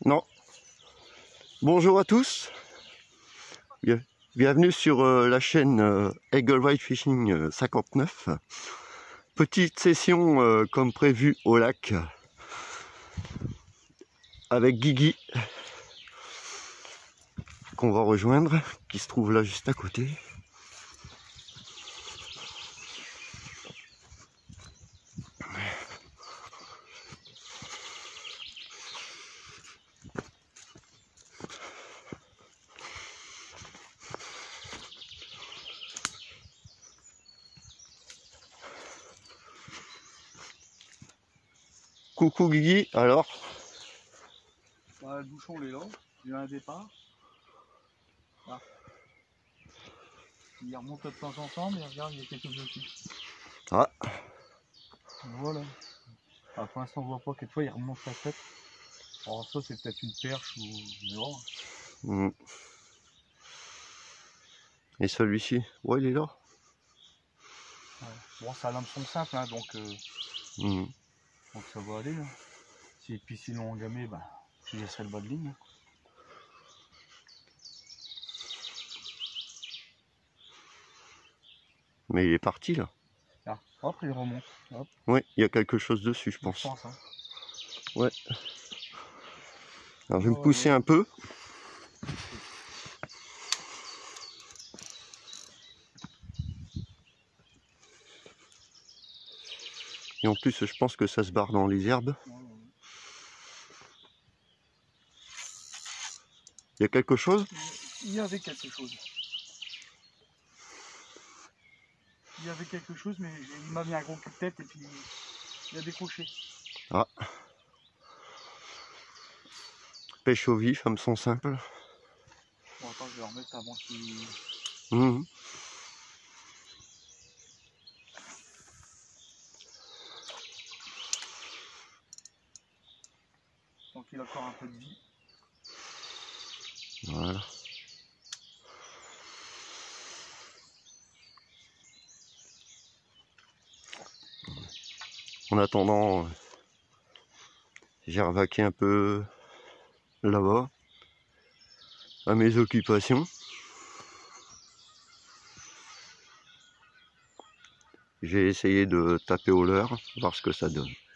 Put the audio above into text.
Non. Bonjour à tous. Bienvenue sur la chaîne Eagle-White Fishing 59. Petite session comme prévu au lac avec Guigui qu'on va rejoindre, qui se trouve là juste à côté. Coucou Guigui, alors? Bah, le bouchon il est là, il y a un départ. Là. Il remonte de temps en temps, mais regarde, il y a quelque chose aussi. Ah. Voilà. Alors, pour l'instant on voit pas, quelquefois il remonte la tête. Alors ça c'est peut-être une perche ou non. Et celui-ci, ouais, il est là. Ouais. Bon, c'est un hameçon simple, hein, donc ça va aller. Hein. Et puis sinon engamé, bah, je laisserai le bas de ligne. Mais il est parti là. Ah, hop, il remonte. Hop. Oui, il y a quelque chose dessus, je pense. Hein. Ouais. Alors je vais me pousser un peu. Et en plus, je pense que ça se barre dans les herbes. Il y a quelque chose? Il y avait quelque chose. Il y avait quelque chose, mais il m'a mis un gros coup de tête et puis il a décroché. Ah. Pêche au vif, hameçon simple. Bon, attends, je vais le remettre avant qu'il... Donc il a encore un peu de vie. Voilà. En attendant, j'ai revaqué un peu là-bas à mes occupations. J'ai essayé de taper au leurre, voir ce que ça donne.